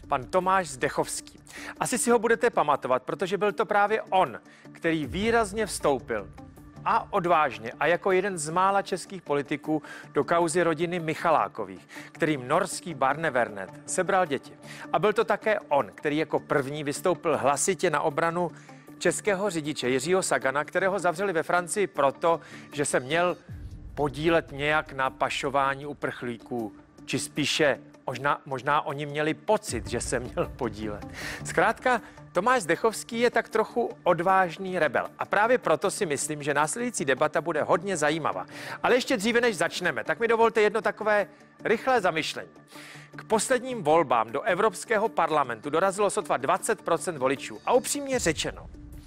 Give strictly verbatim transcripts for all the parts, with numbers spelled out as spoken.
pan Tomáš Zdechovský. Asi si ho budete pamatovat, protože byl to právě on, který výrazně vstoupil a odvážně a jako jeden z mála českých politiků do kauzy rodiny Michalákových, kterým norský Barnevernet sebral děti. A byl to také on, který jako první vystoupil hlasitě na obranu českého řidiče Jiřího Sagana, kterého zavřeli ve Francii proto, že se měl podílet nějak na pašování uprchlíků, či spíše možná, možná oni měli pocit, že se měl podílet. Zkrátka, Tomáš Zdechovský je tak trochu odvážný rebel a právě proto si myslím, že následující debata bude hodně zajímavá. Ale ještě dříve, než začneme, tak mi dovolte jedno takové rychlé zamyšlení. K posledním volbám do Evropského parlamentu dorazilo sotva dvacet procent voličů a upřímně řečeno,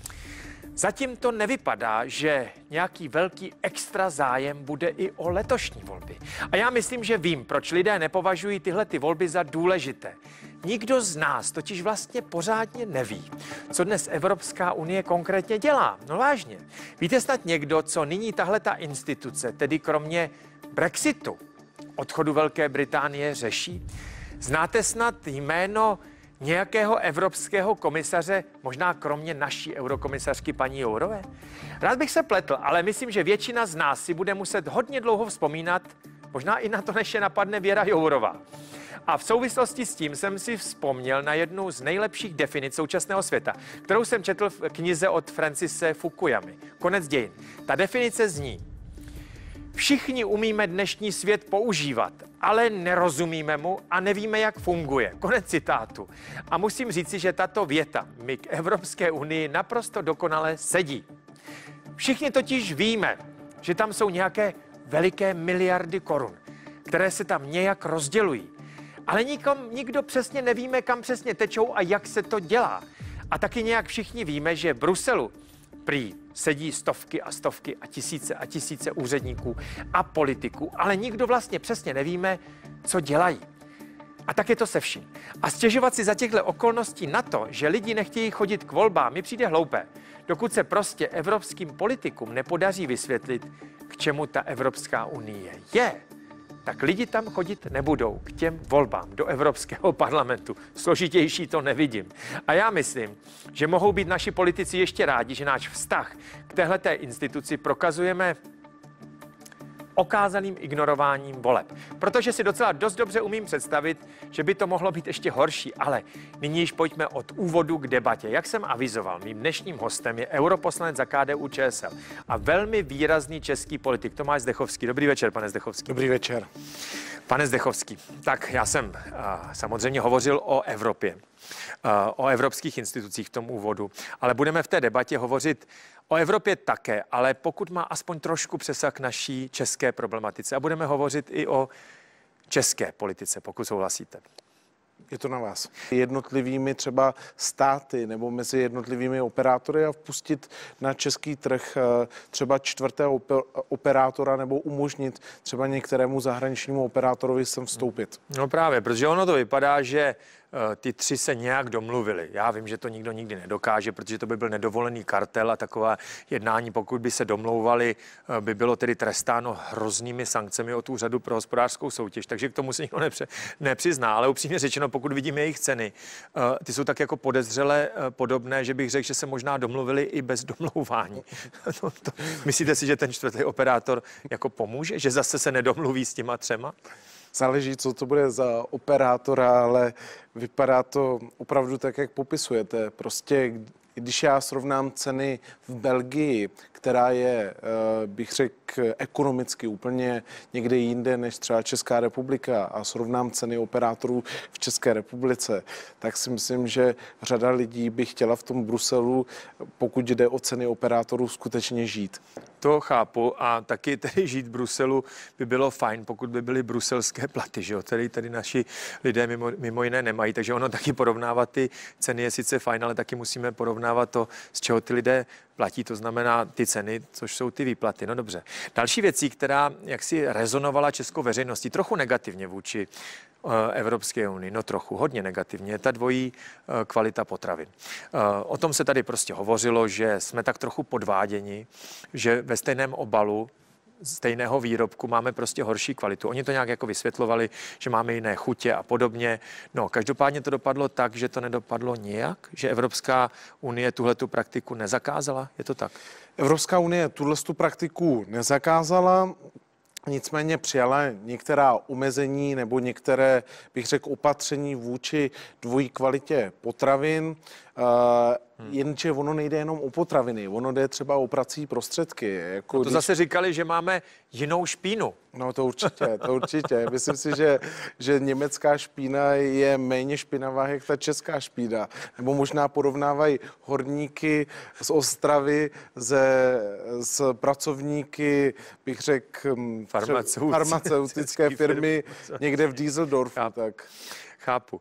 zatím to nevypadá, že nějaký velký extra zájem bude i o letošní volby. A já myslím, že vím, proč lidé nepovažují tyhle ty volby za důležité. Nikdo z nás totiž vlastně pořádně neví, co dnes Evropská unie konkrétně dělá. No vážně. Víte snad někdo, co nyní tahleta instituce, tedy kromě Brexitu, odchodu Velké Británie, řeší? Znáte snad jméno nějakého evropského komisaře, možná kromě naší eurokomisařky paní Jourové? Rád bych se pletl, ale myslím, že většina z nás si bude muset hodně dlouho vzpomínat, možná i na to, než je napadne Věra Jourová. A v souvislosti s tím jsem si vzpomněl na jednu z nejlepších definic současného světa, kterou jsem četl v knize od Francise Fukuyamy. Konec dějin. Ta definice zní: všichni umíme dnešní svět používat, ale nerozumíme mu a nevíme, jak funguje. Konec citátu. A musím říci, že tato věta mi k Evropské unii naprosto dokonale sedí. Všichni totiž víme, že tam jsou nějaké veliké miliardy korun, které se tam nějak rozdělují. Ale nikom, nikdo přesně nevíme, kam přesně tečou a jak se to dělá. A taky nějak všichni víme, že v Bruselu prý sedí stovky a stovky a tisíce a tisíce úředníků a politiků, ale nikdo vlastně přesně nevíme, co dělají. A tak je to se vším. A stěžovat si za těchto okolností na to, že lidi nechtějí chodit k volbám, mi přijde hloupé. Dokud se prostě evropským politikům nepodaří vysvětlit, k čemu ta Evropská unie je, tak lidi tam chodit nebudou k těm volbám do Evropského parlamentu. Složitější to nevidím. A já myslím, že mohou být naši politici ještě rádi, že náš vztah k téhleté instituci prokazujeme okázaným ignorováním voleb. Protože si docela dost dobře umím představit, že by to mohlo být ještě horší, ale nyní již pojďme od úvodu k debatě. Jak jsem avizoval, mým dnešním hostem je europoslanec za K D U Č S L a velmi výrazný český politik Tomáš Zdechovský. Dobrý večer, pane Zdechovský. Dobrý večer. Pane Zdechovský, tak já jsem uh, samozřejmě hovořil o Evropě, uh, o evropských institucích v tom úvodu, ale budeme v té debatě hovořit o Evropě také, ale pokud má aspoň trošku přesah k naší české problematice. A budeme hovořit i o české politice, pokud souhlasíte. Je to na vás. Jednotlivými třeba státy nebo mezi jednotlivými operátory a vpustit na český trh třeba čtvrtého operátora nebo umožnit třeba některému zahraničnímu operátorovi sem vstoupit. No právě, protože ono to vypadá, že ty tři se nějak domluvili. Já vím, že to nikdo nikdy nedokáže, protože to by byl nedovolený kartel a taková jednání, pokud by se domlouvali, by bylo tedy trestáno hroznými sankcemi od Úřadu pro hospodářskou soutěž, takže k tomu se nikdo nepře, nepřizná. Ale upřímně řečeno, pokud vidíme jejich ceny, ty jsou tak jako podezřele podobné, že bych řekl, že se možná domluvili i bez domlouvání. to, to, myslíte si, že ten čtvrtý operátor jako pomůže, že zase se nedomluví s těma třema? Záleží, co to bude za operátora, ale vypadá to opravdu tak, jak popisujete. Prostě, když já srovnám ceny v Belgii, která je, bych řekl, ekonomicky úplně někde jinde než třeba Česká republika a srovnám ceny operátorů v České republice, tak si myslím, že řada lidí by chtěla v tom Bruselu, pokud jde o ceny operátorů, skutečně žít. To chápu a taky tedy žít v Bruselu by bylo fajn, pokud by byly bruselské platy, že jo, tedy, tedy naši lidé mimo, mimo jiné nemají, takže ono taky porovnávat ty ceny je sice fajn, ale taky musíme porovnávat to, z čeho ty lidé platí, to znamená ty ceny, což jsou ty výplaty. No dobře. Další věcí, která jaksi rezonovala českou veřejností trochu negativně vůči Evropské unii, no trochu, hodně negativně, je ta dvojí kvalita potravin. O tom se tady prostě hovořilo, že jsme tak trochu podváděni, že ve stejném obalu stejného výrobku máme prostě horší kvalitu. Oni to nějak jako vysvětlovali, že máme jiné chutě a podobně. No, každopádně to dopadlo tak, že to nedopadlo nijak, že Evropská unie tuhletu praktiku nezakázala. Je to tak? Evropská unie tuhletu praktiku nezakázala. Nicméně přijala některá omezení nebo některé, bych řekl, opatření vůči dvojí kvalitě potravin. Uh, hmm. Jenže ono nejde jenom o potraviny, ono jde třeba o prací prostředky. Jako no to když... zase říkali, že máme jinou špínu. No to určitě, to určitě. Myslím si, že, že německá špína je méně špinavá, jak ta česká špína. Nebo možná porovnávají horníky z Ostravy ze, s pracovníky, bych řekl, farmaceutické firmy někde v Düsseldorfu. Tak. Chápu.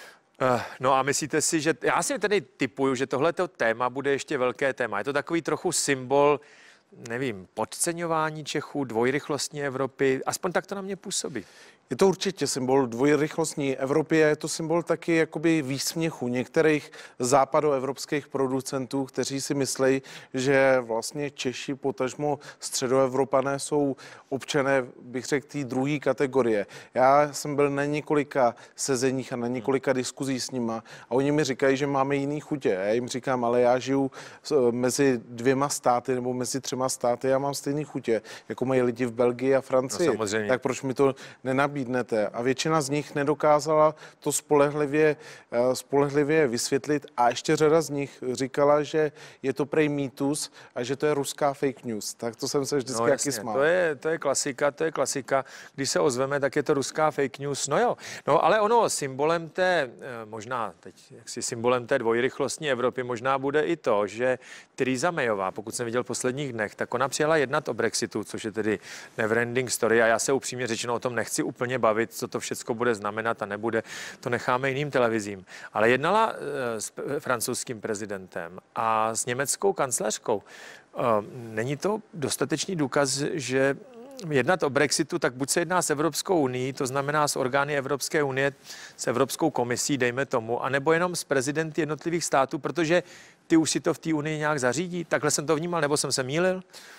No a myslíte si, že... Já si tedy tipuju, že tohleto téma bude ještě velké téma. Je to takový trochu symbol, nevím, podceňování Čechů, dvojrychlostní Evropy. Aspoň tak to na mě působí. Je to určitě symbol dvojrychlostní Evropy a je to symbol taky jakoby výsměchu některých západoevropských producentů, kteří si myslí, že vlastně Češi, potažmo středoevropané jsou občané, bych řekl, té druhé kategorie. Já jsem byl na několika sezeních a na několika diskuzí s nima a oni mi říkají, že máme jiný chutě. Já jim říkám, ale já žiju mezi dvěma státy nebo mezi třema státy, já mám stejný chutě, jako mají lidi v Belgii a Francii. No, tak proč mi to nenabídnete? A většina z nich nedokázala to spolehlivě, spolehlivě vysvětlit a ještě řada z nich říkala, že je to prej mýtus a že to je ruská fake news. Tak to jsem se vždycky no, jaký jasně, smál. To je, to je klasika, to je klasika. Když se ozveme, tak je to ruská fake news. No jo, no ale ono symbolem té, možná teď jaksi symbolem té dvojrychlostní Evropy možná bude i to, že Theresa Mayová, pokud jsem viděl v posledních dnech, tak ona přijela jednat o Brexitu, což je tedy neverending story a já se upřímně řečeno o tom nechci úplně bavit, co to všechno bude znamenat a nebude, to necháme jiným televizím. Ale jednala uh, s francouzským prezidentem a s německou kancléřkou. Uh, není to dostatečný důkaz, že jednat o Brexitu, tak buď se jedná s Evropskou unii, to znamená s orgány Evropské unie, s Evropskou komisí, dejme tomu, anebo jenom s prezidenty jednotlivých států, protože ty už si to v té unii nějak zařídí. Takhle jsem to vnímal, nebo jsem se mýlil?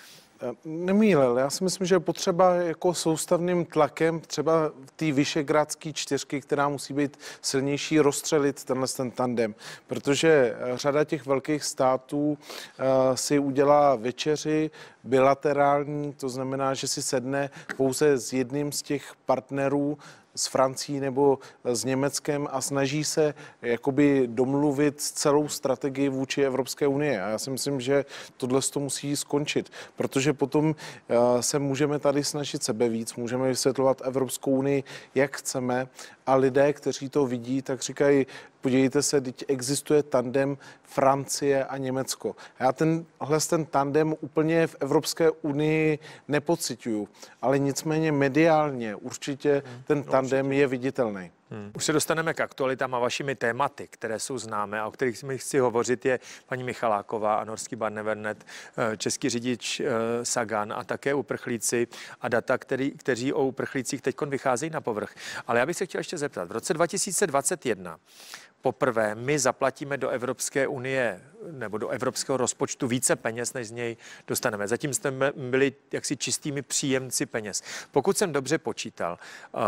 Nemýlil. Já si myslím, že je potřeba jako soustavným tlakem třeba té vyšegrádské čtyřky, která musí být silnější, rozstřelit tenhle ten tandem, protože řada těch velkých států uh, si udělá večeři bilaterální, to znamená, že si sedne pouze s jedním z těch partnerů, s Francií nebo s Německem a snaží se jakoby domluvit celou strategii vůči Evropské unie. A já si myslím, že tohle to musí skončit, protože potom se můžeme tady snažit sebe víc, můžeme vysvětlovat Evropskou unii, jak chceme a lidé, kteří to vidí, tak říkají, podívejte se, teď existuje tandem Francie a Německo. Já tenhle ten tandem úplně v Evropské unii nepociťuju, ale nicméně mediálně určitě ten tandem je viditelný. Hmm. Už se dostaneme k aktualitám a vašimi tématy, které jsou známé a o kterých mi chci hovořit, je paní Michaláková a norský Barnevernet, český řidič Sagan a také uprchlíci a data, který, kteří o uprchlících teď vycházejí na povrch. Ale já bych se chtěl ještě zeptat, v roce dva tisíce dvacet jedna poprvé my zaplatíme do Evropské unie nebo do evropského rozpočtu více peněz, než z něj dostaneme. Zatím jsme byli jaksi čistými příjemci peněz. Pokud jsem dobře počítal,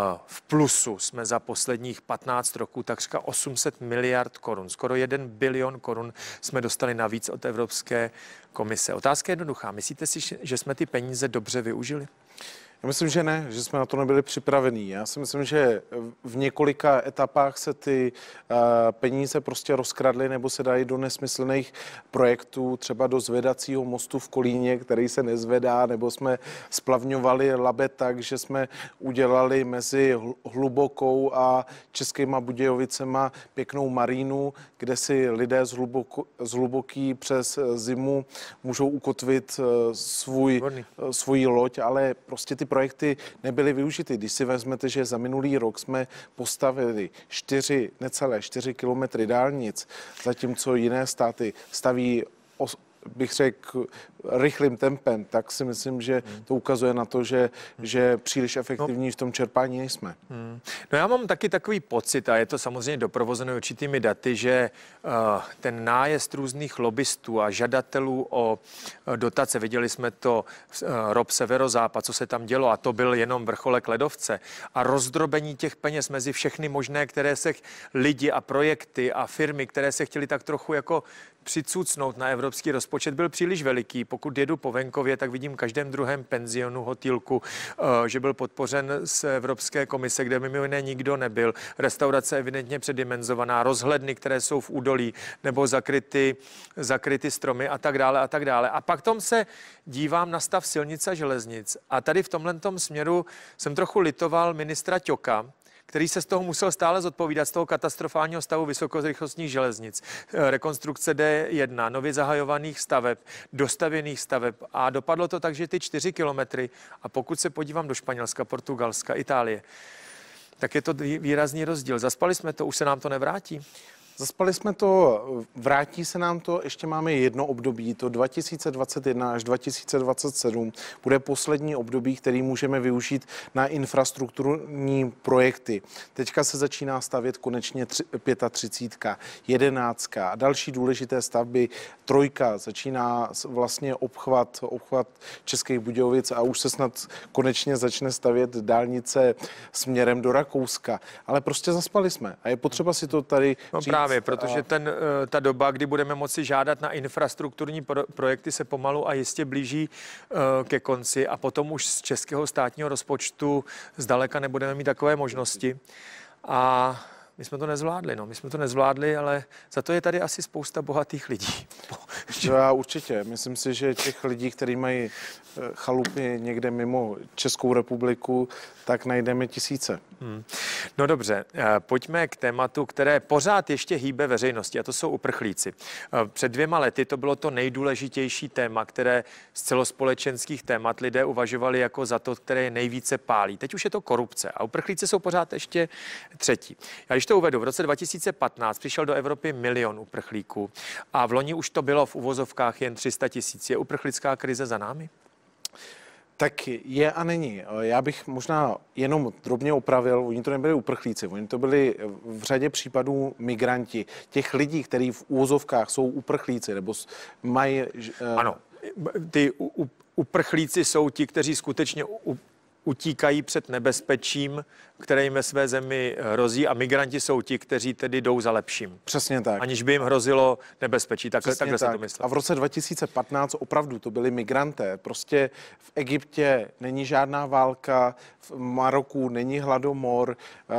v plusu jsme za posledních patnáct roků takřka osm set miliard korun, skoro jeden bilion korun jsme dostali navíc od Evropské komise. Otázka je jednoduchá. Myslíte si, že jsme ty peníze dobře využili? Já myslím, že ne, že jsme na to nebyli připravení. Já si myslím, že v několika etapách se ty uh, peníze prostě rozkradly nebo se dají do nesmyslných projektů, třeba do zvedacího mostu v Kolíně, který se nezvedá, nebo jsme splavňovali Labe tak, že jsme udělali mezi Hlubokou a Českýma Budějovicema pěknou marínu, kde si lidé z, hluboko, z Hluboký přes zimu můžou ukotvit uh, svůj, uh, svůj loď, ale prostě ty projekty nebyly využity. Když si vezmete, že za minulý rok jsme postavili čtyři, necelé čtyři kilometry dálnic, zatímco jiné státy staví, bych řekl, rychlým tempem, tak si myslím, že to ukazuje na to, že, že příliš efektivní v tom čerpání nejsme. Hmm. No já mám taky takový pocit, a je to samozřejmě doprovozené určitými daty, že uh, ten nájezd různých lobbystů a žadatelů o uh, dotace, viděli jsme to uh, R O P Severozápad, co se tam dělo, a to byl jenom vrcholek ledovce, a rozdrobení těch peněz mezi všechny možné, které se lidi a projekty a firmy, které se chtěli tak trochu jako přicucnout na evropský rozpočet, byl příliš veliký. Pokud jedu po venkově, tak vidím v každém druhém penzionu, hotýlku, že byl podpořen z Evropské komise, kde mimo jiné nikdo nebyl. Restaurace evidentně předimenzovaná, rozhledny, které jsou v údolí, nebo zakryty, zakryty stromy a tak dále a tak dále. A pak tom se dívám na stav silnic a železnic. A tady v tomhletom směru jsem trochu litoval ministra Ťoka, který se z toho musel stále zodpovídat, z toho katastrofálního stavu vysokorychlostních železnic, rekonstrukce D jedna, nově zahajovaných staveb, dostavěných staveb, a dopadlo to tak, že ty čtyři kilometry, a pokud se podívám do Španělska, Portugalska, Itálie, tak je to výrazný rozdíl. Zaspali jsme to, už se nám to nevrátí? Zaspali jsme to, vrátí se nám to, ještě máme jedno období, to dva tisíce dvacet jedna až dva tisíce dvacet sedm bude poslední období, který můžeme využít na infrastrukturní projekty. Teďka se začíná stavět konečně třicet pět, jedenáct a další důležité stavby. Trojka začíná vlastně obchvat, obchvat Českých Budějovic a už se snad konečně začne stavět dálnice směrem do Rakouska. Ale prostě zaspali jsme a je potřeba si to tady no říct. Právě, protože ten, ta doba, kdy budeme moci žádat na infrastrukturní pro, projekty, se pomalu a jistě blíží uh, ke konci, a potom už z českého státního rozpočtu zdaleka nebudeme mít takové možnosti. A my jsme to nezvládli, no. My jsme to nezvládli, ale za to je tady asi spousta bohatých lidí. Já určitě. Myslím si, že těch lidí, kteří mají chalupy někde mimo Českou republiku, tak najdeme tisíce. Hmm. No dobře, pojďme k tématu, které pořád ještě hýbe veřejnosti, a to jsou uprchlíci. Před dvěma lety to bylo to nejdůležitější téma, které z celospolečenských témat lidé uvažovali jako za to, které je nejvíce pálí. Teď už je to korupce a uprchlíci jsou pořád ještě třetí. Já když to uvedu, v roce dva tisíce patnáct přišel do Evropy milion uprchlíků a v loni už to bylo v uvozovkách jen tři sta tisíc. Je uprchlická krize za námi? Tak je a není. Já bych možná jenom drobně opravil, oni to nebyli uprchlíci, oni to byli v řadě případů migranti. Těch lidí, kteří v úvozovkách jsou uprchlíci, nebo mají... Ano, ty uprchlíci jsou ti, kteří skutečně utíkají před nebezpečím, které jim ve své zemi hrozí, a migranti jsou ti, kteří tedy jdou za lepším. Přesně tak. Aniž by jim hrozilo nebezpečí. Takhle, takhle tak. se to myslel. A v roce dva tisíce patnáct opravdu to byli migranté. Prostě v Egyptě není žádná válka, v Maroku není hladomor,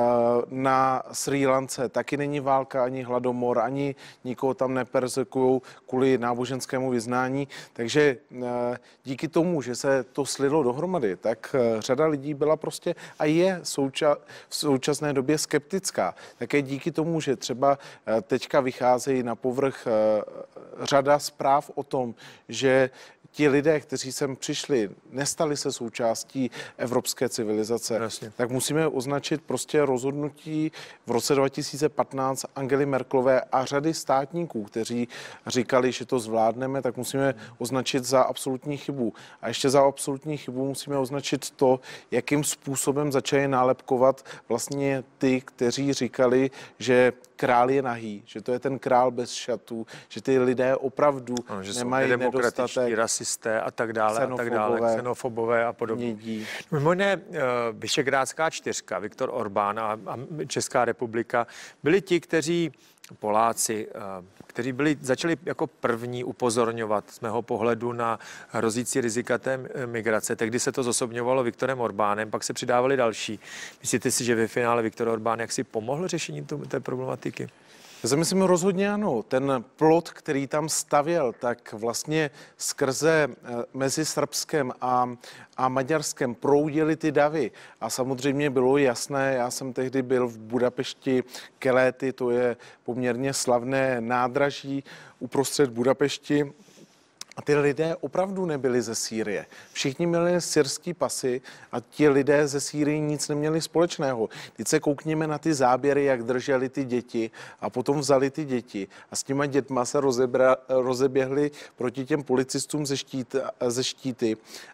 na Srí Lance taky není válka ani hladomor, ani nikoho tam neperzekují kvůli náboženskému vyznání. Takže díky tomu, že se to slilo dohromady, tak řada lidí byla prostě a je souča- v současné době skeptická. Také díky tomu, že třeba teďka vycházejí na povrch řada zpráv o tom, že ti lidé, kteří sem přišli, nestali se součástí evropské civilizace, Jasně. tak musíme označit prostě rozhodnutí v roce dva tisíce patnáct Angely Merkelové a řady státníků, kteří říkali, že to zvládneme, tak musíme označit za absolutní chybu. A ještě za absolutní chybu musíme označit to, jakým způsobem začali nálepkovat vlastně ty, kteří říkali, že král je nahý, že to je ten král bez šatů, že ty lidé opravdu ano, že nemají nedostatek, rasisté a tak dále, a tak dále, xenofobové a podobně. Mimo jiné, Visegrádská čtyřka, Viktor Orbán a, a Česká republika byli ti, kteří Poláci, kteří byli, začali jako první upozorňovat z mého pohledu na hrozící rizika té migrace. Tehdy se to zosobňovalo Viktorem Orbánem, pak se přidávali další. Myslíte si, že ve finále Viktor Orbán jaksi pomohl řešení té problematiky? Já si myslím rozhodně ano. Ten plot, který tam stavěl, tak vlastně skrze mezi Srbskem a, a Maďarskem proudily ty davy. A samozřejmě bylo jasné, já jsem tehdy byl v Budapešti, Keleti, to je poměrně slavné nádraží uprostřed Budapešti. A ty lidé opravdu nebyli ze Sýrie. Všichni měli syrský pasy a ti lidé ze Sýrie nic neměli společného. Teď se koukněme na ty záběry, jak drželi ty děti a potom vzali ty děti a s těma dětma se rozebra, rozeběhli proti těm policistům ze, štít, ze štíty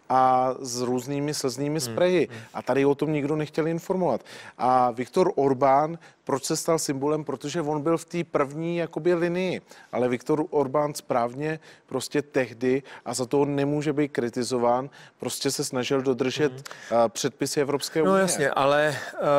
a s různými slznými spreji. A tady o tom nikdo nechtěl informovat. A Viktor Orbán, proč se stal symbolem? Protože on byl v té první jakoby linii. Ale Viktor Orbán správně prostě tehdy, a za to nemůže být kritizován, prostě se snažil dodržet mm. předpisy Evropské unie. No jasně, ale,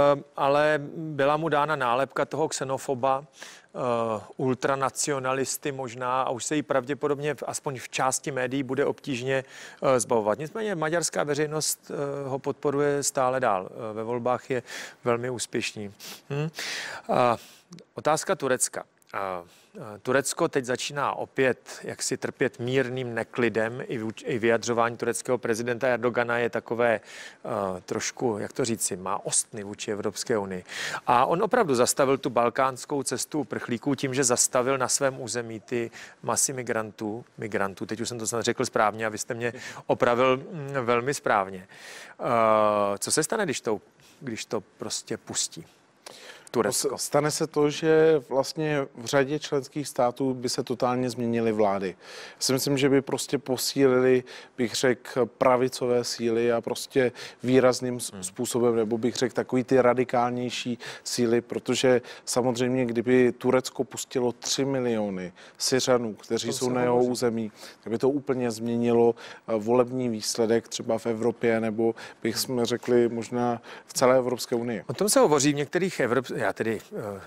ale byla mu dána nálepka toho xenofoba, Uh, ultranacionalisty možná a už se jí pravděpodobně aspoň v části médií bude obtížně uh, zbavovat. Nicméně maďarská veřejnost uh, ho podporuje stále dál. Uh, ve volbách je velmi úspěšný. Hmm. Uh, otázka Turecka. Uh, Turecko teď začíná opět jaksi trpět mírným neklidem. I, v, i vyjadřování tureckého prezidenta Erdogana je takové uh, trošku, jak to říci, má ostny vůči Evropské unii. A on opravdu zastavil tu balkánskou cestu uprchlíků tím, že zastavil na svém území ty masy migrantů. migrantů. Teď už jsem to snad řekl správně a vy jste mě opravil mm, velmi správně. Uh, co se stane, když to, když to prostě pustí? Turecko. Stane se to, že vlastně v řadě členských států by se totálně změnily vlády. Já si myslím, že by prostě posílili, bych řekl, pravicové síly a prostě výrazným hmm. způsobem, nebo bych řekl takový ty radikálnější síly, protože samozřejmě, kdyby Turecko pustilo tři miliony Syřanů, kteří to jsou na jeho území, tak by to úplně změnilo volební výsledek třeba v Evropě, nebo bych jsme řekli možná v celé Evropské unii. O tom se hovoří v některých evropských. Já tedy,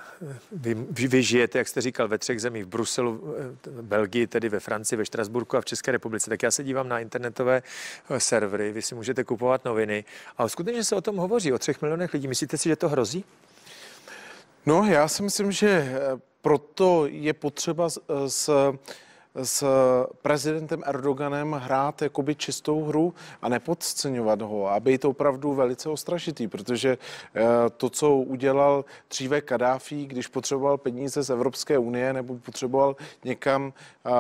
vy, vy žijete, jak jste říkal, ve třech zemích, v Bruselu, v Belgii, tedy ve Francii, ve Štrasburku a v České republice. Tak já se dívám na internetové servery, vy si můžete kupovat noviny. A skutečně se o tom hovoří, o třech milionech lidí. Myslíte si, že to hrozí? No, já si myslím, že proto je potřeba s, s s prezidentem Erdoganem hrát jakoby čistou hru a nepodceňovat ho a být opravdu velice ostražitý, protože to, co udělal dříve Kadáfi, když potřeboval peníze z Evropské unie nebo potřeboval někam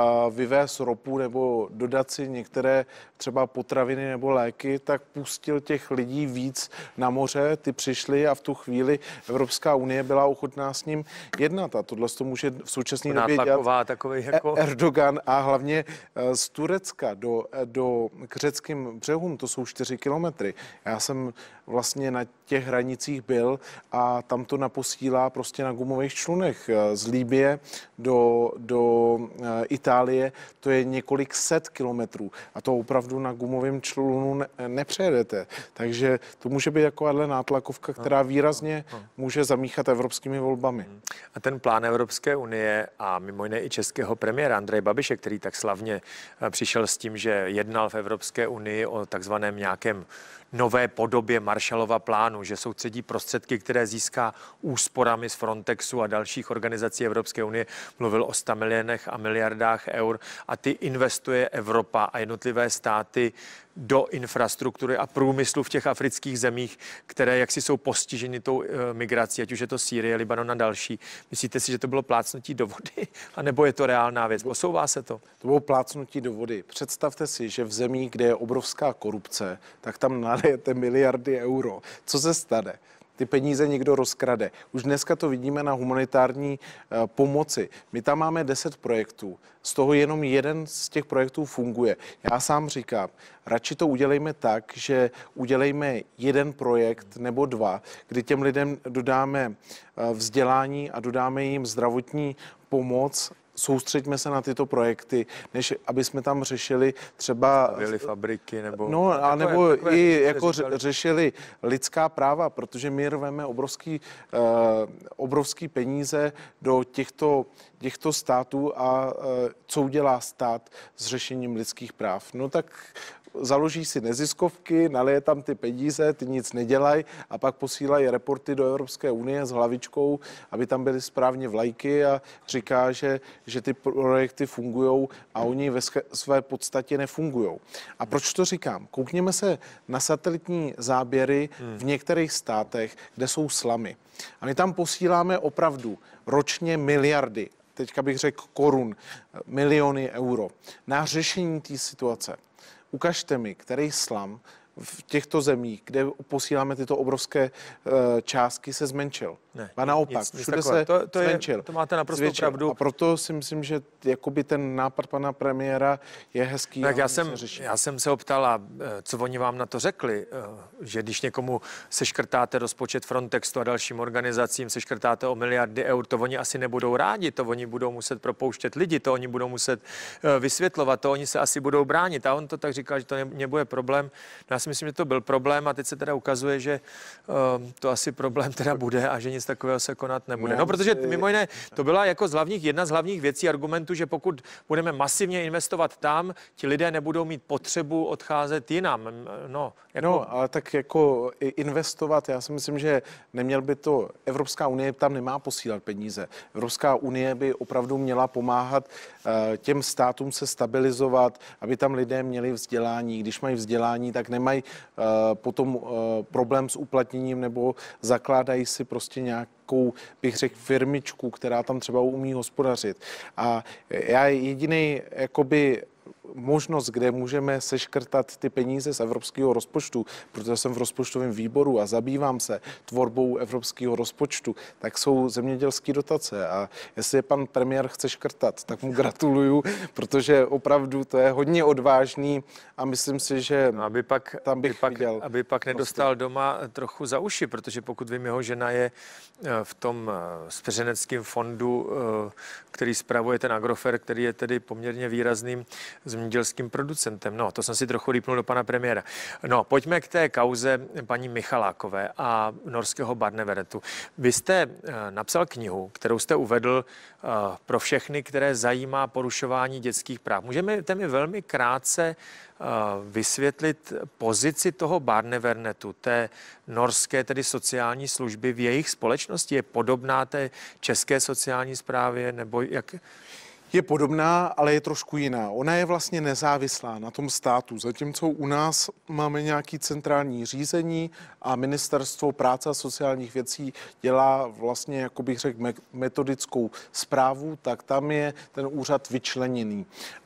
vyvést ropu nebo dodat si některé třeba potraviny nebo léky, tak pustil těch lidí víc na moře, ty přišli a v tu chvíli Evropská unie byla ochotná s ním jednat a tohle to může v současné době dělat takový jako... Erdogan a hlavně z Turecka do, do k řeckým břehům, to jsou čtyři kilometry. Já jsem vlastně na těch hranicích byl a tam to naposílá prostě na gumových člunech. Z Libye do, do Itálie to je několik set kilometrů a to opravdu na gumovém člunu ne, nepřejedete. Takže to může být takováhle nátlakovka, která výrazně může zamíchat evropskými volbami. A ten plán Evropské unie a mimo jiné i českého premiéra Andreje Babiše, který tak slavně přišel s tím, že jednal v Evropské unii o takzvaném nějakém nové podobě Marshallova plánu, že soustředí prostředky, které získá úsporami z Frontexu a dalších organizací Evropské unie. Mluvil o sta milionech a miliardách eur a ty investuje Evropa a jednotlivé státy do infrastruktury a průmyslu v těch afrických zemích, které jaksi jsou postiženy tou e, migrací, ať už je to Sýrie, Libanon a další. Myslíte si, že to bylo plácnutí do vody? A nebo je to reálná věc? Posouvá se to? To bylo plácnutí do vody. Představte si, že v zemích, kde je obrovská korupce, tak tam nalijete miliardy euro. Co se stane? Ty peníze někdo rozkrade. Už dneska to vidíme na humanitární uh, pomoci. My tam máme deset projektů. Z toho jenom jeden z těch projektů funguje. Já sám říkám, radši to udělejme tak, že udělejme jeden projekt nebo dva, kdy těm lidem dodáme uh, vzdělání a dodáme jim zdravotní pomoc. Soustřeďme se na tyto projekty, než aby jsme tam řešili třeba... Stavili fabriky nebo... No, a nebo takové, i jako řešili lidská práva, protože my rveme obrovský, uh, obrovský peníze do těchto, těchto států a uh, co udělá stát s řešením lidských práv. No tak založí si neziskovky, nalije tam ty peníze, ty nic nedělají a pak posílají reporty do Evropské unie s hlavičkou, aby tam byly správně vlajky a říká, že, že ty projekty fungujou a oni ve své podstatě nefungujou. A proč to říkám? Koukněme se na satelitní záběry v některých státech, kde jsou slamy. A my tam posíláme opravdu ročně miliardy. teďka bych řekl korun, miliony euro na řešení té situace. Ukažte mi, který slam v těchto zemích, kde posíláme tyto obrovské uh, částky, se zmenšil. Ne, a naopak, nic, nic všude se to, to zmenšil. Je, to máte naprosto zvětšil. pravdu. A proto si myslím, že jakoby ten nápad pana premiéra je hezký. Tak já jsem, já jsem se optal, a co oni vám na to řekli, že když někomu seškrtáte rozpočet Frontexu a dalším organizacím, seškrtáte o miliardy eur, to oni asi nebudou rádi, to oni budou muset propouštět lidi, to oni budou muset vysvětlovat, to oni se asi budou bránit. A on to tak říkal, že to nebude problém. Já si myslím, že to byl problém a teď se teda ukazuje, že uh, to asi problém teda bude a že nic takového se konat nebude. No, protože mimo jiné, to byla jako z hlavních, jedna z hlavních věcí argumentů, že pokud budeme masivně investovat tam, ti lidé nebudou mít potřebu odcházet jinam. No, jako... no ale tak jako investovat, já si myslím, že neměl by to, Evropská unie tam nemá posílat peníze. Evropská unie by opravdu měla pomáhat uh, těm státům se stabilizovat, aby tam lidé měli vzdělání. Když mají vzdělání, tak nemají uh, potom uh, problém s uplatněním nebo zakládají si prostě nějakou, bych řekl, firmičku, která tam třeba umí hospodařit. A já jediný, jakoby, možnost, kde můžeme seškrtat ty peníze z evropského rozpočtu, protože jsem v rozpočtovém výboru a zabývám se tvorbou evropského rozpočtu, tak jsou zemědělské dotace. A jestli pan premiér chce škrtat, tak mu gratuluju, protože opravdu to je hodně odvážný a myslím si, že no, aby pak, tam bych aby pak, viděl. Aby pak nedostal doma trochu za uši, protože pokud vím, jeho žena je v tom svěřeneckém fondu, který spravuje ten Agrofer, který je tedy poměrně výrazným zemědělským producentem. No, to jsem si trochu rýpnul do pana premiéra. No, pojďme k té kauze paní Michalákové a norského Barnevernetu. Vy jste uh, napsal knihu, kterou jste uvedl uh, pro všechny, které zajímá porušování dětských práv. Můžeme mi velmi krátce uh, vysvětlit pozici toho Barnevernetu, té norské, tedy sociální služby v jejich společnosti? Je podobná té české sociální správě, nebo jak... Je podobná, ale je trošku jiná. Ona je vlastně nezávislá na tom státu, zatímco u nás máme nějaký centrální řízení a ministerstvo práce a sociálních věcí dělá vlastně, jako bych řekl, metodickou správu, tak tam je ten úřad vyčleněný.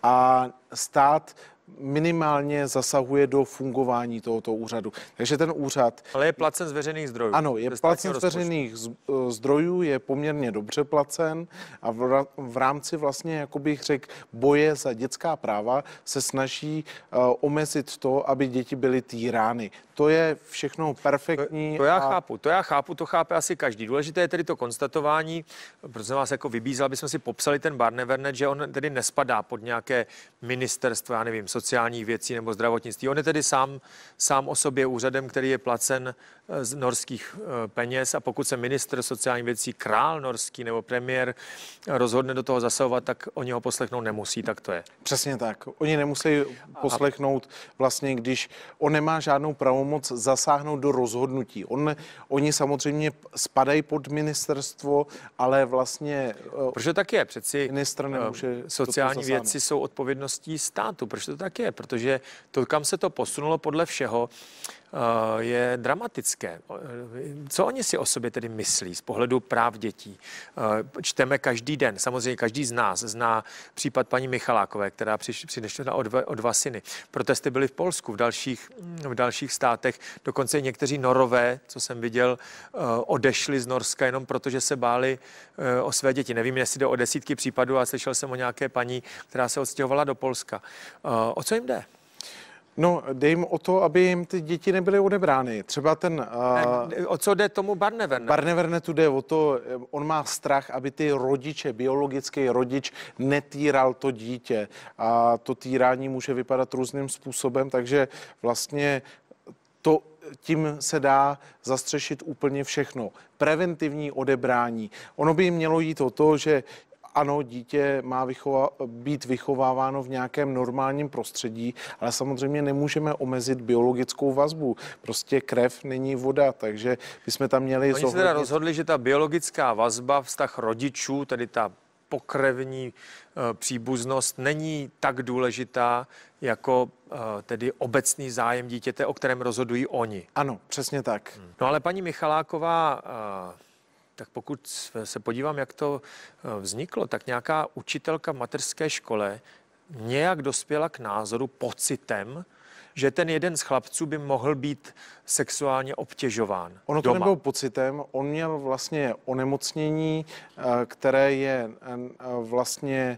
A stát minimálně zasahuje do fungování tohoto úřadu. Takže ten úřad... Ale je placen z veřejných zdrojů. Ano, je placen z veřejných zdrojů, je poměrně dobře placen a v rámci vlastně, jako bych řekl, boje za dětská práva se snaží uh, omezit to, aby děti byly týrány. To je všechno perfektní. To, to já a... chápu, to já chápu, to chápe asi každý. Důležité je tedy to konstatování, protože vás jako vybízel, aby jsme si popsali ten Barnevernet, že on tedy nespadá pod nějaké ministerstvo, já nevím, sociálních věcí nebo zdravotnictví. On je tedy sám, sám o sobě úřadem, který je placen z norských peněz a pokud se ministr sociálních věcí, král norský nebo premiér rozhodne do toho zasahovat, tak oni ho poslechnout nemusí, tak to je. Přesně tak. Oni nemusí poslechnout vlastně, když on nemá žádnou pravomoc zasáhnout do rozhodnutí. On, oni samozřejmě spadají pod ministerstvo, ale vlastně... Proč to tak je? Přeci ministr nemůže sociální věci jsou odpovědností státu. Proč to tak je? Protože to, kam se to posunulo podle všeho, je dramatické. Co oni si o sobě tedy myslí z pohledu práv dětí? Čteme každý den, samozřejmě každý z nás zná případ paní Michalákové, která přišla o, o dva syny. Protesty byly v Polsku, v dalších, v dalších státech, dokonce i někteří Norové, co jsem viděl, odešli z Norska jenom proto, že se báli o své děti. Nevím, jestli jde o desítky případů, a slyšel jsem o nějaké paní, která se odstěhovala do Polska. O co jim jde? No, dej jim o to, aby jim ty děti nebyly odebrány. Třeba ten... Uh, o co jde tomu Barnevernetu? Barnevernetu jde o to, on má strach, aby ty rodiče, biologický rodič netýral to dítě. A to týrání může vypadat různým způsobem, takže vlastně to... tím se dá zastřešit úplně všechno. Preventivní odebrání. Ono by jim mělo jít o to, že ano, dítě má vychova, být vychováváno v nějakém normálním prostředí, ale samozřejmě nemůžeme omezit biologickou vazbu. Prostě krev není voda, takže bychom tam měli... Oni zohlednit... se teda rozhodli, že ta biologická vazba, vztah rodičů, tedy ta pokrevní e, příbuznost není tak důležitá jako e, tedy obecný zájem dítěte, o kterém rozhodují oni. Ano, přesně tak. Hmm. No ale paní Michaláková e, tak pokud se podívám, jak to vzniklo, tak nějaká učitelka v mateřské škole nějak dospěla k názoru, pocitem, že ten jeden z chlapců by mohl být sexuálně obtěžován. Ono to doma. nebylo pocitem, on měl vlastně onemocnění, které je vlastně,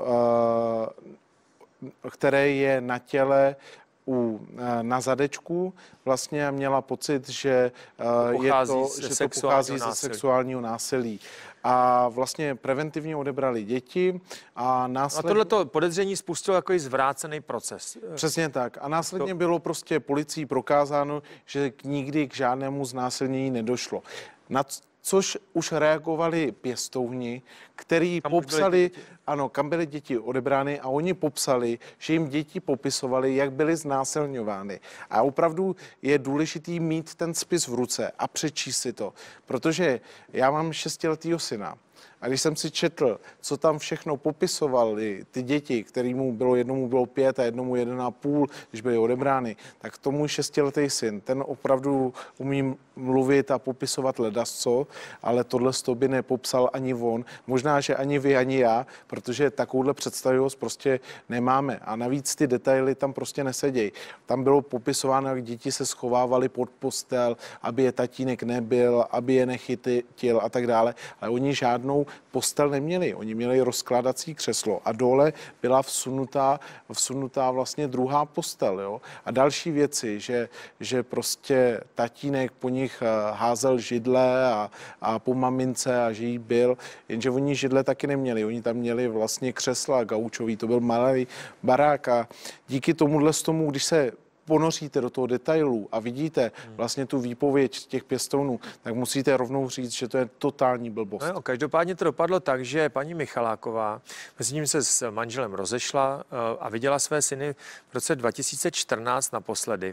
které je na těle u, na zadečku, vlastně měla pocit, že, to je to, že to pochází ze sexuálního násilí. A vlastně preventivně odebrali děti a následně... A tohleto podezření spustilo jako zvrácený proces. Přesně tak. A následně to... bylo prostě policií prokázáno, že nikdy k žádnému znásilnění nedošlo. Na což už reagovali pěstouni, který kam popsali, ano, kam byly děti odebrány a oni popsali, že jim děti popisovali, jak byly znásilňovány. A opravdu je důležitý mít ten spis v ruce a přečíst si to, protože já mám šestiletýho syna. A když jsem si četl, co tam všechno popisovali ty děti, kterému bylo jednomu bylo pět a jednomu jeden a půl, když byly odebrány, tak to můj šestiletý syn, ten opravdu umí mluvit a popisovat ledasco, ale tohle by nepopsal ani on. Možná, že ani vy, ani já, protože takovouhle představivost prostě nemáme. A navíc ty detaily tam prostě nesedějí. Tam bylo popisováno, jak děti se schovávaly pod postel, aby je tatínek nebyl, aby je nechytil a tak dále. Ale oni žádnou postel neměli. Oni měli rozkládací křeslo a dole byla vsunutá, vsunutá vlastně druhá postel. Jo? A další věci, že, že prostě tatínek po nich házel židle a, a po mamince a že jí byl, jenže oni židle taky neměli. Oni tam měli vlastně křesla gaučový, to byl malý barák a díky tomuhle z tomu, když se ponoříte do toho detailu a vidíte vlastně tu výpověď těch pěstounů, tak musíte rovnou říct, že to je totální blbost. No jo, každopádně to dopadlo tak, že paní Michaláková mezi ním se s manželem rozešla a viděla své syny v roce dva tisíce čtrnáct naposledy.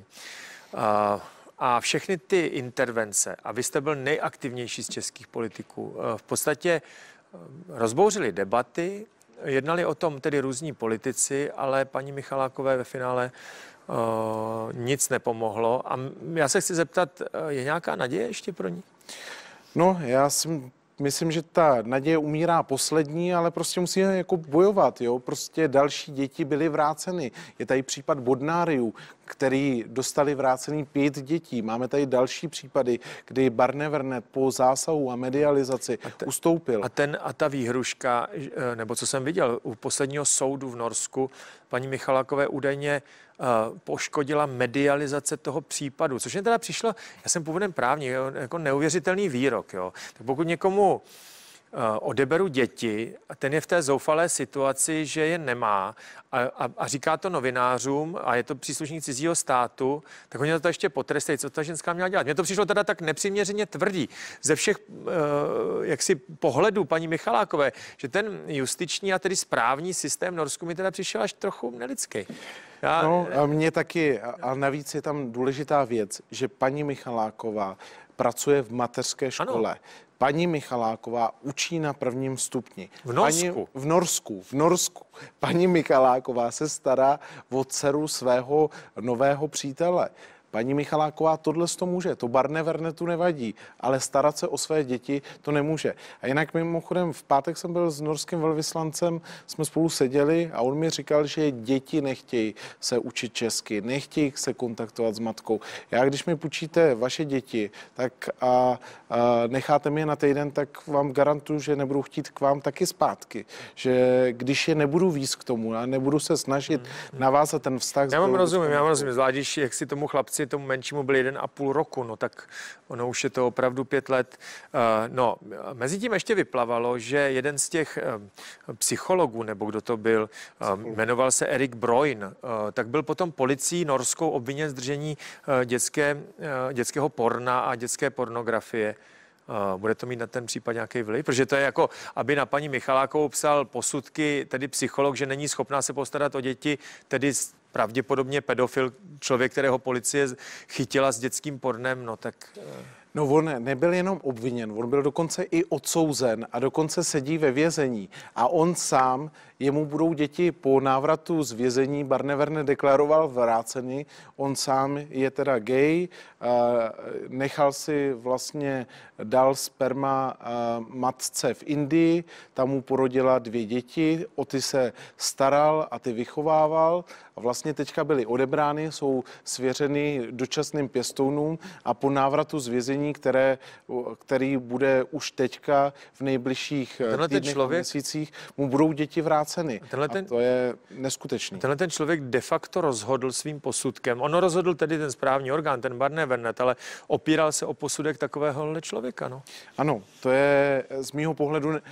A všechny ty intervence, a vy jste byl nejaktivnější z českých politiků, v podstatě rozbouřili debaty, jednali o tom tedy různí politici, ale paní Michalákové ve finále Uh, nic nepomohlo. A já se chci zeptat, je nějaká naděje ještě pro ní? No, já si myslím, že ta naděje umírá poslední, ale prostě musíme jako bojovat, jo. Prostě další děti byly vráceny. Je tady případ Bodnáriů, který dostali vrácený pět dětí. Máme tady další případy, kdy Barnevern po zásahu a medializaci a te, ustoupil. A, ten, a ta výhruška, nebo co jsem viděl u posledního soudu v Norsku, paní Michalákové údajně uh, poškodila medializace toho případu, což mě teda přišlo, já jsem původem právník, jako neuvěřitelný výrok. Jo. Tak pokud někomu odeberu děti a ten je v té zoufalé situaci, že je nemá a, a, a říká to novinářům a je to příslušník cizího státu, tak oni to ještě potrestají, co ta ženská měla dělat. Mně to přišlo teda tak nepřiměřeně tvrdý ze všech uh, jaksi pohledů paní Michalákové, že ten justiční a tedy správní systém v Norsku mi teda přišel až trochu nelidský. Já... No, a mně taky, a navíc je tam důležitá věc, že paní Michaláková pracuje v mateřské škole. Ano. Paní Michaláková učí na prvním stupni. V Norsku? Paní, v Norsku, v Norsku. Paní Michaláková se stará o dceru svého nového přítele. Paní Michaláková tohle to může, to Barnevernetu nevadí, ale starat se o své děti to nemůže. A jinak mimochodem v pátek jsem byl s norským velvyslancem, jsme spolu seděli a on mi říkal, že děti nechtějí se učit česky, nechtějí se kontaktovat s matkou. Já když mi půjčíte vaše děti, tak a, a necháte mi je na týden, tak vám garantuju, že nebudu chtít k vám taky zpátky. Že když je nebudu víc k tomu a nebudu se snažit hmm. navázat ten vztah. Já vám rozumím, já vám rozumím, zvlášť, jak si tomu chlapci tomu menšímu byl jeden a půl roku, no tak ono už je to opravdu pět let. No, mezi tím ještě vyplavalo, že jeden z těch psychologů, nebo kdo to byl, jmenoval se Erik Broin, tak byl potom policií norskou obviněn z držení dětské, dětského porna a dětské pornografie. Bude to mít na ten případ nějaký vliv? Protože to je jako, aby na paní Michalákovou psal posudky, tedy psycholog, že není schopná se postarat o děti, tedy pravděpodobně pedofil, člověk, kterého policie chytila s dětským pornem, no tak... No on nebyl jenom obviněn, on byl dokonce i odsouzen a dokonce sedí ve vězení. A on sám, jemu budou děti po návratu z vězení, Barnevern deklaroval vráceny, on sám je teda gay, nechal si vlastně, dal sperma matce v Indii, tam mu porodila dvě děti, o ty se staral a ty vychovával a vlastně teďka byly odebrány, jsou svěřeny dočasným pěstounům a po návratu z vězení, které, který bude už teďka v nejbližších tenhle týdnech člověk, a měsících, mu budou děti vráceny. Tenhle ten, a to je neskutečný. Tenhle ten člověk de facto rozhodl svým posudkem. Ono rozhodl tedy ten správní orgán, ten Barnevern, ale opíral se o posudek takového člověka. No. Ano, to je z mýho pohledu... Uh,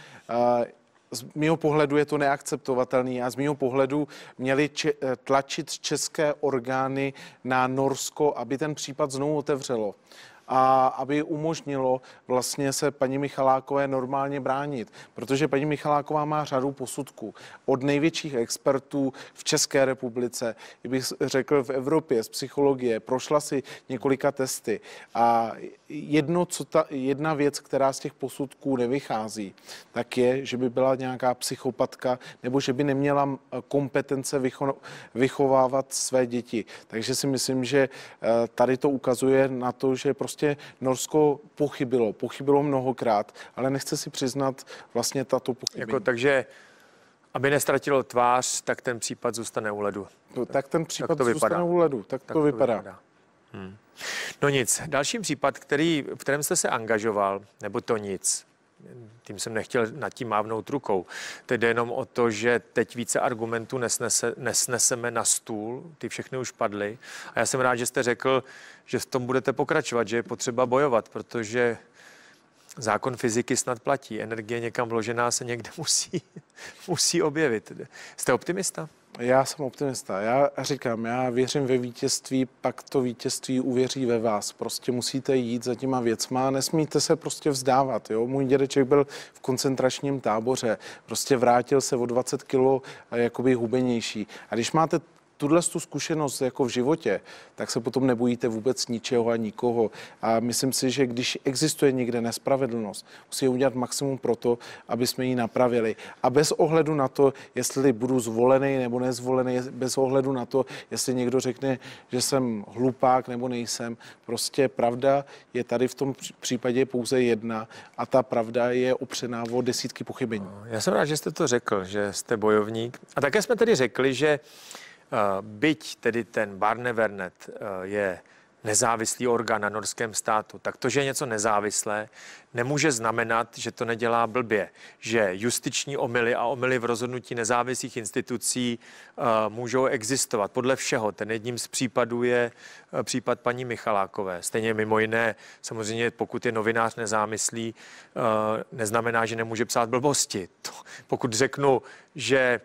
Z mého pohledu je to neakceptovatelný a z mého pohledu měli če- tlačit české orgány na Norsko, aby ten případ znovu otevřelo a aby umožnilo vlastně se paní Michalákové normálně bránit. Protože paní Michaláková má řadu posudků od největších expertů v České republice, bych řekl v Evropě, z psychologie, prošla si několika testy. A jedno, co ta, jedna věc, která z těch posudků nevychází, tak je, že by byla nějaká psychopatka nebo že by neměla kompetence vycho- vychovávat své děti. Takže si myslím, že tady to ukazuje na to, že prostě Prostě Norsko pochybilo, pochybilo mnohokrát, ale nechce si přiznat vlastně tato pochybení. Jako, takže, aby nestratilo tvář, tak ten případ zůstane u ledu. No, tak ten případ tak to zůstane u ledu, tak, tak to, to vypadá. vypadá. Hmm. No nic, další případ, který, v kterém jste se angažoval, nebo to nic, tím jsem nechtěl nad tím mávnout rukou. Teď jde jenom o to, že teď více argumentů nesnese, nesneseme na stůl, ty všechny už padly. A já jsem rád, že jste řekl, že v tom budete pokračovat, že je potřeba bojovat, protože zákon fyziky snad platí. Energie někam vložená se někde musí, musí objevit. Jste optimista? Já jsem optimista. Já říkám, já věřím ve vítězství, pak to vítězství uvěří ve vás. Prostě musíte jít za těma věcma, nesmíte se prostě vzdávat. Jo? Můj dědeček byl v koncentračním táboře, prostě vrátil se o dvacet kilo jakoby hubenější. A když máte tuhle tu zkušenost jako v životě, tak se potom nebojíte vůbec ničeho a nikoho. A myslím si, že když existuje někde nespravedlnost, musí udělat maximum pro to, aby jsme ji napravili. A bez ohledu na to, jestli budu zvolený nebo nezvolený, bez ohledu na to, jestli někdo řekne, že jsem hlupák nebo nejsem, prostě pravda je tady v tom případě pouze jedna a ta pravda je opřená o desítky pochybení. Já jsem rád, že jste to řekl, že jste bojovník. A také jsme tedy řekli, že byť tedy ten Barnevernet je nezávislý orgán na norském státu, tak to, že je něco nezávislé, nemůže znamenat, že to nedělá blbě. Že justiční omyly a omyly v rozhodnutí nezávislých institucí uh, můžou existovat. Podle všeho, ten jedním z případů je uh, případ paní Michalákové. Stejně mimo jiné, samozřejmě pokud je novinář nezávislý, uh, neznamená, že nemůže psát blbosti. To, pokud řeknu, že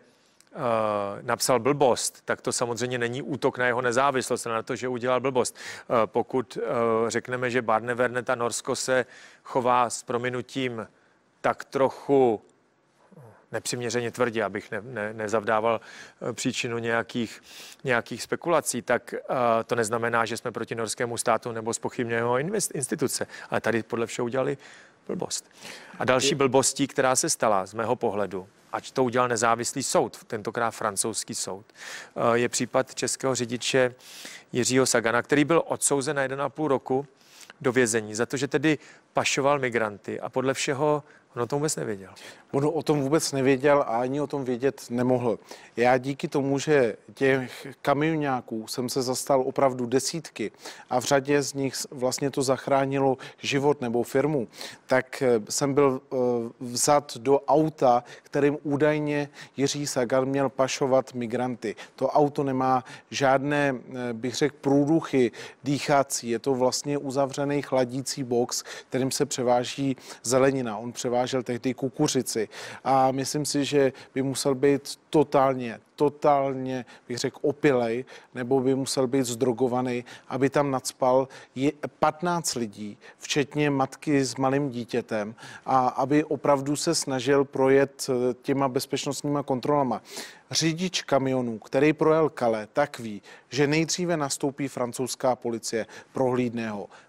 Uh, napsal blbost, tak to samozřejmě není útok na jeho nezávislost, na to, že udělal blbost. Uh, pokud uh, řekneme, že Barnevernet a Norsko se chová s prominutím tak trochu nepřiměřeně tvrdě, abych ne, ne, nezavdával uh, příčinu nějakých, nějakých spekulací, tak uh, to neznamená, že jsme proti norskému státu nebo zpochybňujeme jeho instituce. Ale tady podle všeho udělali blbost. A další blbostí, která se stala z mého pohledu, ať to udělal nezávislý soud, tentokrát francouzský soud, je případ českého řidiče Jiřího Sagana, který byl odsouzen na jeden a půl roku do vězení za to, že tedy pašoval migranty a podle všeho on o tom vůbec nevěděl. On o tom vůbec nevěděl a ani o tom vědět nemohl. Já díky tomu, že těch kamionáků jsem se zastal opravdu desítky a v řadě z nich vlastně to zachránilo život nebo firmu, tak jsem byl vzat do auta, kterým údajně Jiří Sagan měl pašovat migranty. To auto nemá žádné, bych řekl, průduchy dýchací. Je to vlastně uzavřený chladící box, kterým se převáží zelenina. On převážel tehdy kukuřici. A myslím si, že by musel být totálně, totálně, bych řekl, opilej, nebo by musel být zdrogovaný, aby tam nacpal patnáct lidí, včetně matky s malým dítětem, a aby opravdu se snažil projet těma bezpečnostníma kontrolama. Řidič kamionů, který projel Calais, tak ví, že nejdříve nastoupí francouzská policie, prohlídne ho.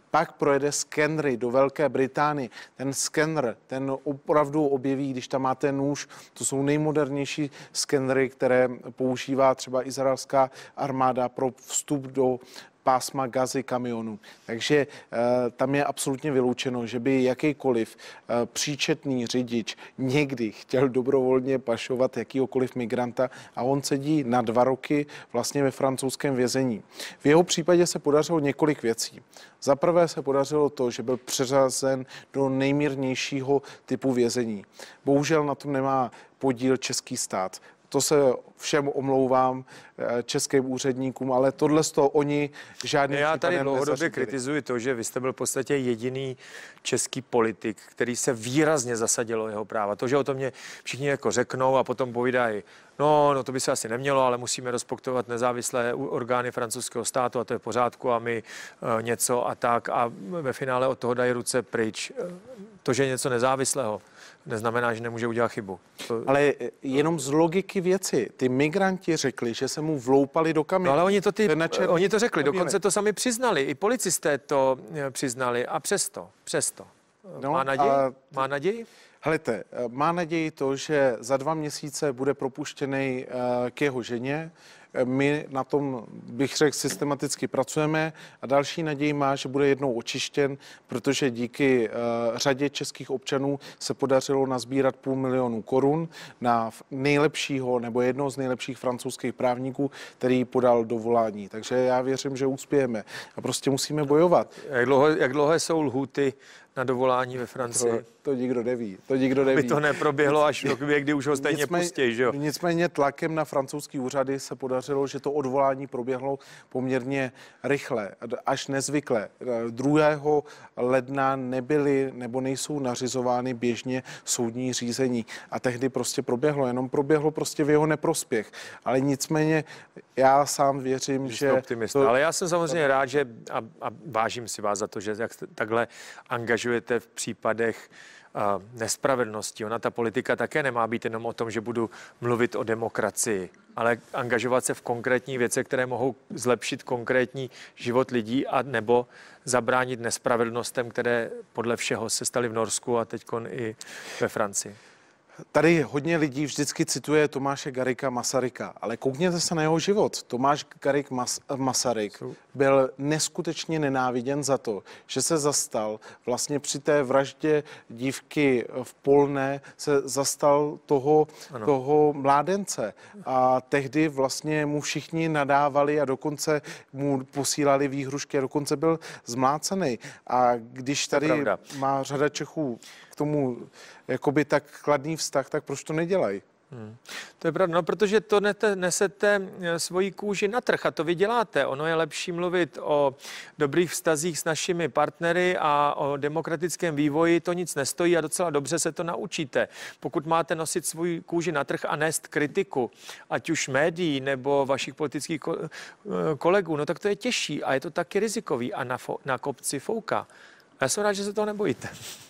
pak projede skenry do Velké Británie. Ten skenr, ten opravdu objeví, když tam máte nůž, to jsou nejmodernější skenry, které používá třeba izraelská armáda pro vstup do pásma Gazy kamionů. Takže e, tam je absolutně vyloučeno, že by jakýkoliv e, příčetný řidič někdy chtěl dobrovolně pašovat jakýkoliv migranta a on sedí na dva roky vlastně ve francouzském vězení. V jeho případě se podařilo několik věcí. Za prvé se podařilo to, že byl přeřazen do nejmírnějšího typu vězení. Bohužel na tom nemá podíl český stát. To se všem omlouvám, českým úředníkům, ale tohle z toho oni žádný Já tady dlouhodobě kritizuji to, že vy jste byl v podstatě jediný český politik, který se výrazně zasadil o jeho práva. To, že o tom mě všichni jako řeknou a potom povídají, no, no to by se asi nemělo, ale musíme respektovat nezávislé orgány francouzského státu a to je v pořádku a my uh, něco a tak a ve finále od toho dají ruce pryč. To, že je něco nezávislého, neznamená, že nemůže udělat chybu. To... Ale jenom z logiky věci. Ty migranti řekli, že se mu vloupali do kamionu. No ale oni to, ty, oni to řekli, dokonce to sami přiznali. I policisté to přiznali a přesto, přesto. No, má naději? A... Má naději? Helejte, má naději to, že za dva měsíce bude propuštěný k jeho ženě. My na tom, bych řekl, systematicky pracujeme a další naději má, že bude jednou očištěn, protože díky uh, řadě českých občanů se podařilo nazbírat půl milionu korun na nejlepšího nebo jednoho z nejlepších francouzských právníků, který podal dovolání. Takže já věřím, že uspějeme a prostě musíme bojovat. Jak dlouho, jak dlouhé jsou lhůty na dovolání ve Francii? To, to nikdo neví. To nikdo neví. Aby to neproběhlo až v době, kdy už ho stejně nicméně, pustí, že jo? Nicméně tlakem na francouzský úřady se podařilo, že to odvolání proběhlo poměrně rychle, až nezvykle. druhého ledna nebyly nebo nejsou nařizovány běžně soudní řízení a tehdy prostě proběhlo, jenom proběhlo prostě v jeho neprospěch. Ale nicméně já sám věřím, Vy že... optimista. To... Ale já jsem samozřejmě rád, že a, a vážím si vás za to, že jak takhle angažujete v případech uh, nespravedlnosti. Ona ta politika také nemá být jenom o tom, že budu mluvit o demokracii, ale angažovat se v konkrétní věcech, které mohou zlepšit konkrétní život lidí a nebo zabránit nespravedlnostem, které podle všeho se staly v Norsku a teďkon i ve Francii. Tady hodně lidí vždycky cituje Tomáše Garrigua Masaryka, ale koukněte se na jeho život. Tomáš Garrigue Mas- Masaryk byl neskutečně nenáviděn za to, že se zastal vlastně při té vraždě dívky v Polné se zastal toho, toho mládence. A tehdy vlastně mu všichni nadávali a dokonce mu posílali výhrušky a dokonce byl zmlácený. A když tady má řada Čechů k tomu jakoby tak kladný vztah, tak proč to nedělají? Hmm. To je pravda, no, protože to nete, nesete svoji kůži na trh a to vy děláte. Ono je lepší mluvit o dobrých vztazích s našimi partnery a o demokratickém vývoji, to nic nestojí a docela dobře se to naučíte. Pokud máte nosit svůj kůži na trh a nést kritiku, ať už médií nebo vašich politických kolegů, no tak to je těžší a je to taky rizikový a na, fo, na kopci fouká. Já jsem rád, že se toho nebojíte.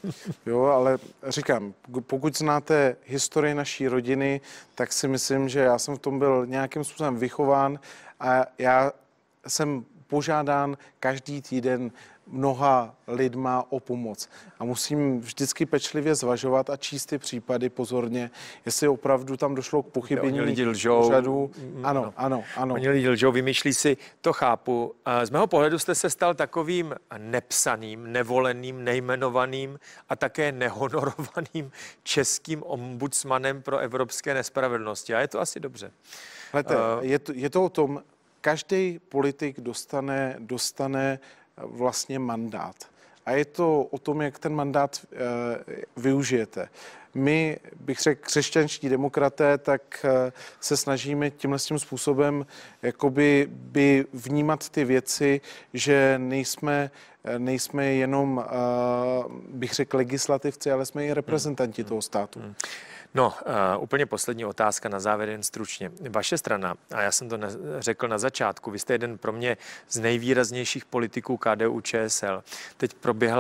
Jo, ale říkám, pokud znáte historii naší rodiny, tak si myslím, že já jsem v tom byl nějakým způsobem vychován a já jsem požádán každý týden mnoha lidma o pomoc. A musím vždycky pečlivě zvažovat a číst ty případy pozorně, jestli opravdu tam došlo k pochybení lidi lžou. úřadu. Ano, no. ano, ano. Oni lidi lžou, vymýšlí si, to chápu. Z mého pohledu jste se stal takovým nepsaným, nevoleným, nejmenovaným a také nehonorovaným českým ombudsmanem pro evropské nespravedlnosti. A je to asi dobře. Hlede, uh, je, to, je to o tom, každý politik dostane, dostane vlastně mandát. A je to o tom, jak ten mandát e, využijete. My, bych řekl, křesťanští demokraté, tak e, se snažíme tímhle tím způsobem jakoby by vnímat ty věci, že nejsme, nejsme jenom, e, bych řekl, legislativci, ale jsme i reprezentanti hmm. toho státu. Hmm. No, uh, úplně poslední otázka na závěr, jen stručně. Vaše strana, a já jsem to ne- řekl na začátku, vy jste jeden pro mě z nejvýraznějších politiků K D U Č S L. Teď proběhla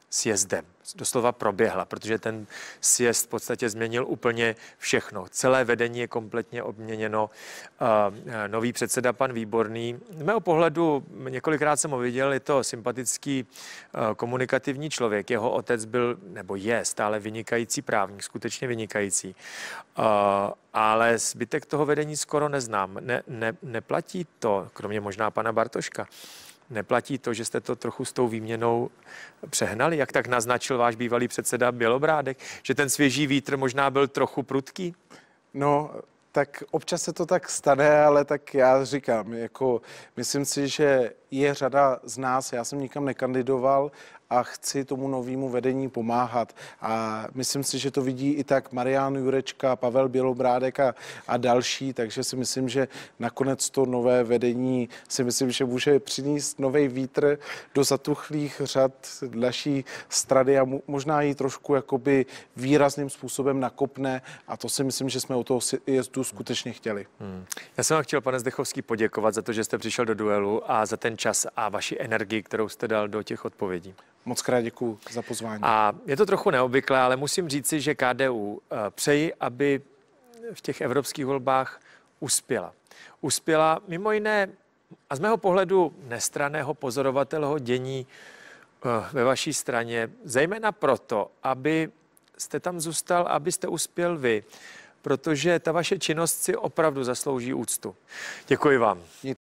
sjezdem. Doslova proběhla, protože ten sjezd v podstatě změnil úplně všechno. Celé vedení je kompletně obměněno. Nový předseda, pan Výborný. Z mého pohledu, několikrát jsem ho viděl, je to sympatický komunikativní člověk. Jeho otec byl, nebo je stále vynikající právník, skutečně vynikající. Ale zbytek toho vedení skoro neznám. Ne, ne, neplatí to, kromě možná pana Bartoška, neplatí to, že jste to trochu s tou výměnou přehnali, jak tak naznačil váš bývalý předseda Bělobrádek, že ten svěží vítr možná byl trochu prudký? No, tak občas se to tak stane, ale tak já říkám, jako myslím si, že je řada z nás, já jsem nikam nekandidoval a chci tomu novému vedení pomáhat. A myslím si, že to vidí i tak Marian Jurečka, Pavel Bělobrádek a, a další, takže si myslím, že nakonec to nové vedení si myslím, že může přinést nový vítr do zatuchlých řad naší strany a mu, možná ji trošku jakoby výrazným způsobem nakopne a to si myslím, že jsme u toho jezdu skutečně chtěli. Hmm. Já jsem vám chtěl, pane Zdechovský, poděkovat za to, že jste přišel do duelu a za ten čas a vaši energii, kterou jste dal do těch odpovědí. Moc krát děkuju za pozvání. A je to trochu neobvyklé, ale musím říci, že K D U přeji, aby v těch evropských volbách uspěla. Uspěla mimo jiné a z mého pohledu nestranného pozorovateleho dění ve vaší straně, zejména proto, aby jste tam zůstal, abyste uspěl vy, protože ta vaše činnost si opravdu zaslouží úctu. Děkuji vám.